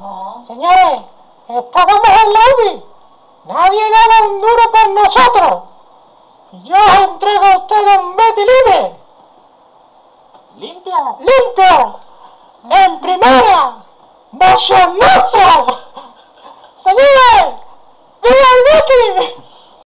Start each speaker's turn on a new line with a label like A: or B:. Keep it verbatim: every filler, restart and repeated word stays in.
A: No.
B: Señores, estábamos en la U B I. Nadie gana un duro por nosotros. Yo os entrego a ustedes un Betty libre.
A: Limpio.
B: ¡Limpio! ¡En primera! ¡Bochornoso! ¡Señores! ¡Viva el Betty!